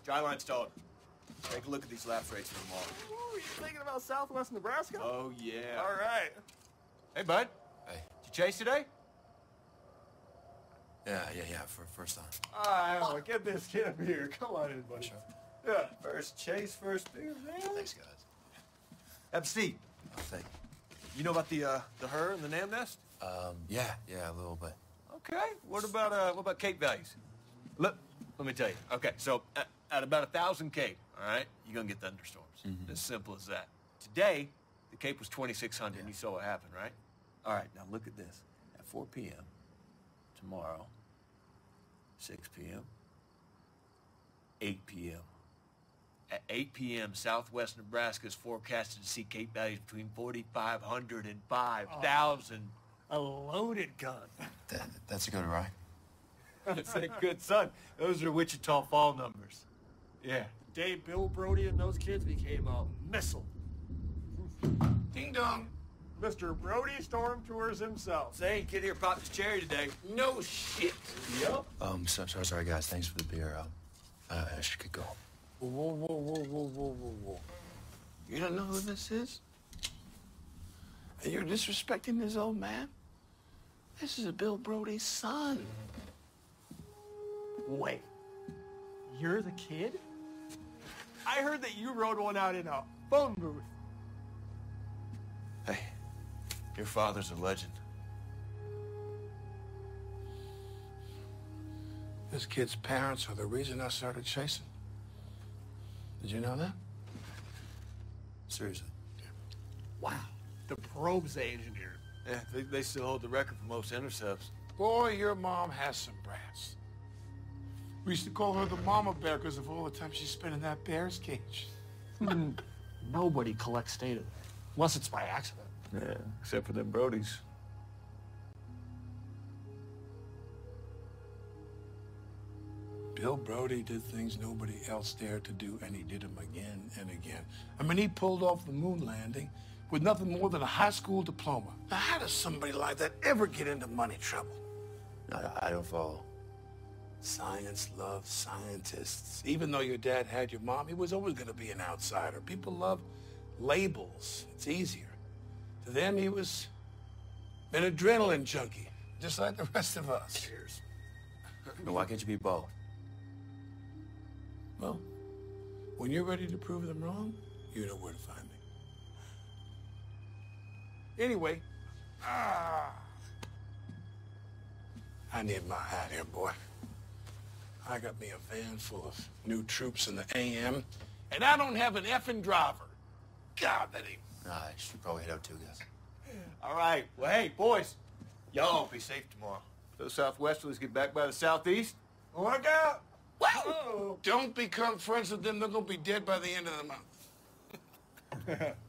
Dry line stalled. Take a look at these lapse rates for tomorrow. Ooh, you thinking about Southwest Nebraska? Oh, yeah. All right. Hey, bud. Hey. Did you chase today? Yeah, for first time. All right, well, get this kid up here. Come on in, buddy. Sure. Yeah. First chase, first beer, man. Thanks, guys. Have a seat. Oh, thank you. You know about the her and the NAM nest? Yeah, a little bit. Okay. What about Cape values? Let me tell you. Okay, so at about 1,000 Cape, all right, you're gonna get thunderstorms. Mm-hmm. As simple as that. Today, the Cape was 2,600, and you saw what happened, right? All right, now look at this. At 4 p.m. tomorrow, 6 p.m., 8 p.m. At 8 p.m., Southwest Nebraska is forecasted to see Cape values between 4,500 and 5,000. A loaded gun. That's a good ride. That's a good, son. Those are Wichita Fall numbers. Yeah. The day Bill Brody and those kids became a missile. Ding dong. Mr. Brody Storm Tours himself. Say, kid here popped his cherry today. No shit. Yup. Sorry, guys. Thanks for the beer. I should get going. Whoa. You don't know who this is? And you're disrespecting this old man? This is Bill Brody's son. Wait. You're the kid? I heard that you rode one out in a phone booth. Hey, your father's a legend. This kid's parents are the reason I started chasing. Did you know that? Seriously. Wow. The probes they engineered. Yeah, they still hold the record for most intercepts. Boy, your mom has some brats. We used to call her the mama bear because of all the time she spent in that bear's cage. Nobody collects data there, unless it's by accident. Yeah, except for them Brodies. Bill Brody did things nobody else dared to do, and he did them again and again. I mean, he pulled off the moon landing with nothing more than a high school diploma. Now, how does somebody like that ever get into money trouble? I don't follow. Science loves scientists. Even though your dad had your mom, he was always going to be an outsider. People love labels. It's easier. To them, he was an adrenaline junkie, just like the rest of us. Cheers. Why can't you be both? Well, when you're ready to prove them wrong, you know where to find me. Anyway, I need my hat here, boy. I got me a van full of new troops in the AM, and I don't have an effing driver. God, that ain't... I should probably head out too, guys. All right. Well, hey, boys, y'all be safe tomorrow. Those Southwesterlies get back by the southeast. Look out! Whoa! Don't become friends with them. They're going to be dead by the end of the month.